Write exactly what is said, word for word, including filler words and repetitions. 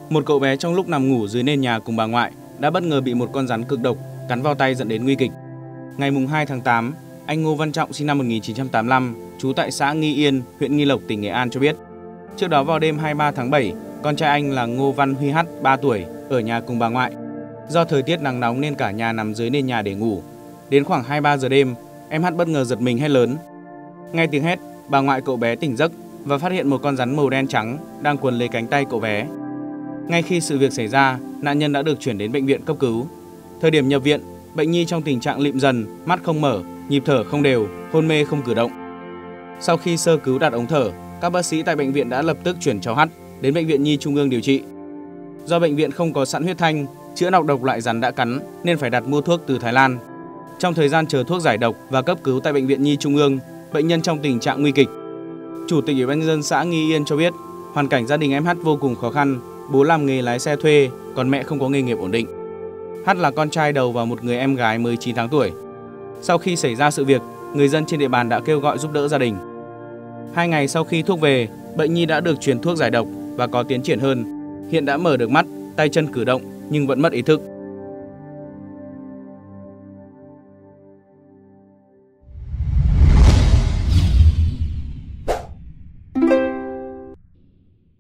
Một cậu bé trong lúc nằm ngủ dưới nền nhà cùng bà ngoại đã bất ngờ bị một con rắn cực độc cắn vào tay dẫn đến nguy kịch. Ngày hai tháng tám, anh Ngô Văn Trọng sinh năm một nghìn chín trăm tám mươi lăm, trú tại xã Nghi Yên, huyện Nghi Lộc, tỉnh Nghệ An cho biết. Trước đó vào đêm hai mươi ba tháng bảy, con trai anh là Ngô Văn Huy H, ba tuổi, ở nhà cùng bà ngoại. Do thời tiết nắng nóng nên cả nhà nằm dưới nền nhà để ngủ. Đến khoảng hai mươi ba giờ đêm, em H bất ngờ giật mình hét lớn. Nghe tiếng hét, bà ngoại cậu bé tỉnh giấc và phát hiện một con rắn màu đen trắng đang quấn lấy cánh tay cậu bé. Ngay khi sự việc xảy ra, nạn nhân đã được chuyển đến bệnh viện cấp cứu. Thời điểm nhập viện, bệnh nhi trong tình trạng lịm dần, mắt không mở, nhịp thở không đều, hôn mê không cử động. Sau khi sơ cứu đặt ống thở, các bác sĩ tại bệnh viện đã lập tức chuyển cháu H đến bệnh viện Nhi Trung ương điều trị. Do bệnh viện không có sẵn huyết thanh, chữa nọc độc loại rắn đã cắn nên phải đặt mua thuốc từ Thái Lan. Trong thời gian chờ thuốc giải độc và cấp cứu tại bệnh viện Nhi Trung ương, bệnh nhân trong tình trạng nguy kịch. Chủ tịch Ủy ban nhân dân xã Nghi Yên cho biết, hoàn cảnh gia đình em H vô cùng khó khăn, bố làm nghề lái xe thuê, còn mẹ không có nghề nghiệp ổn định. H là con trai đầu và một người em gái mới chín tháng tuổi. Sau khi xảy ra sự việc, người dân trên địa bàn đã kêu gọi giúp đỡ gia đình. Hai ngày sau khi thuốc về, bệnh nhi đã được truyền thuốc giải độc và có tiến triển hơn. Hiện đã mở được mắt, tay chân cử động nhưng vẫn mất ý thức.